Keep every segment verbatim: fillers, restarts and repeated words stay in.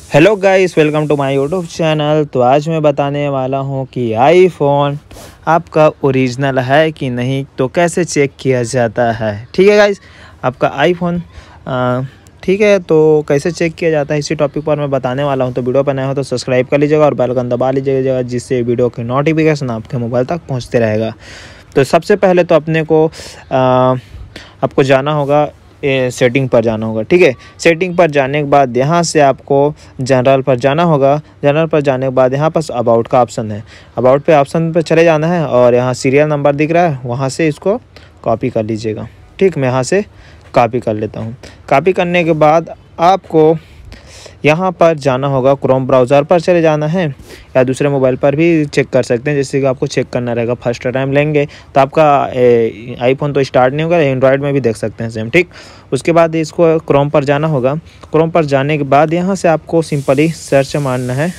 Hello guys, welcome to my YouTube channel. तो आज मैं बताने वाला हूं कि आईफोन आपका ओरिजिनल है कि नहीं, तो कैसे चेक किया जाता है। ठीक है गाइस, आपका आईफोन ठीक है, तो कैसे चेक किया जाता है इसी टॉपिक पर मैं बताने वाला हूं। तो वीडियो पर नया हो तो सब्सक्राइब कर लीजिएगा और बेल आइकन दबा लीजिएगा, जिससे वीडियो की नोटिफिकेशन आपके मोबाइल तक पहुँचते रहेगा। तो सबसे पहले तो अपने को आ, आपको जाना होगा, सेटिंग पर जाना होगा। ठीक है, सेटिंग पर जाने के बाद यहाँ से आपको जनरल पर जाना होगा। जनरल पर जाने के बाद यहाँ पर अबाउट का ऑप्शन है, अबाउट पे ऑप्शन पे चले जाना है और यहाँ सीरियल नंबर दिख रहा है, वहाँ से इसको कॉपी कर लीजिएगा। ठीक, मैं यहाँ से कॉपी कर लेता हूँ। कॉपी करने के बाद आपको यहाँ पर जाना होगा, क्रोम ब्राउज़र पर चले जाना है, या दूसरे मोबाइल पर भी चेक कर सकते हैं, जैसे कि आपको चेक करना रहेगा। फर्स्ट टाइम लेंगे तो आपका आईफोन तो स्टार्ट नहीं होगा, एंड्रॉयड में भी देख सकते हैं सेम। ठीक, उसके बाद इसको क्रोम पर जाना होगा। क्रोम पर जाने के बाद यहाँ से आपको सिंपली सर्च मारना है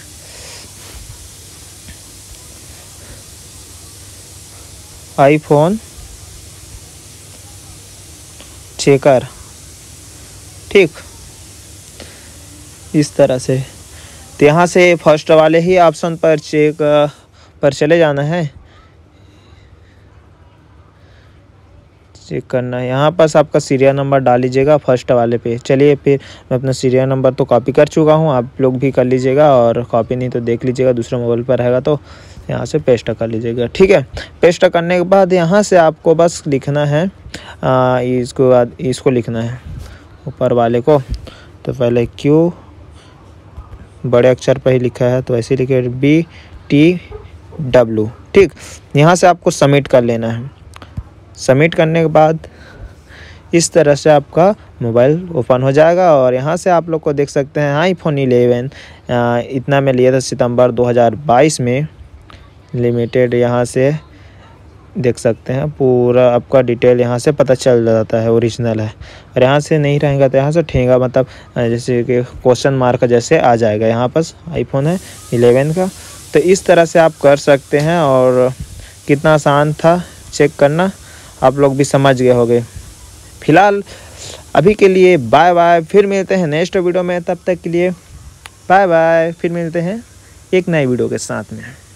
आईफोन चेकर। ठीक, इस तरह से तो यहाँ से फर्स्ट वाले ही ऑप्शन पर चेक पर चले जाना है, चेक करना है। यहाँ पर आपका सीरियल नंबर डाल लीजिएगा फर्स्ट वाले पे। चलिए, फिर मैं अपना सीरियल नंबर तो कॉपी कर चुका हूँ, आप लोग भी कर लीजिएगा, और कॉपी नहीं तो देख लीजिएगा, दूसरे मोबाइल पर रहेगा तो यहाँ से पेस्ट कर लीजिएगा। ठीक है, पेस्ट करने के बाद यहाँ से आपको बस लिखना है, आ, इसको बाद इसको लिखना है ऊपर वाले को। तो पहले क्यू बड़े अक्षर पर ही लिखा है, तो ऐसे लिखे बी टी डब्ल्यू। ठीक, यहाँ से आपको सबमिट कर लेना है। सबमिट करने के बाद इस तरह से आपका मोबाइल ओपन हो जाएगा, और यहाँ से आप लोग को देख सकते हैं आईफोन इलेवन इतना में लिया था सितंबर दो हज़ार बाईस में, लिमिटेड। यहाँ से देख सकते हैं पूरा आपका डिटेल यहाँ से पता चल जाता है, ओरिजिनल है। और यहाँ से नहीं रहेगा तो यहाँ से ठेंगा, मतलब जैसे कि क्वेश्चन मार्क जैसे आ जाएगा। यहाँ पर आईफोन है इलेवन का। तो इस तरह से आप कर सकते हैं, और कितना आसान था चेक करना, आप लोग भी समझ गए होंगे। फिलहाल अभी के लिए बाय बाय, फिर मिलते हैं नेक्स्ट वीडियो में। तब तक के लिए बाय बाय, फिर मिलते हैं एक नई वीडियो के साथ में।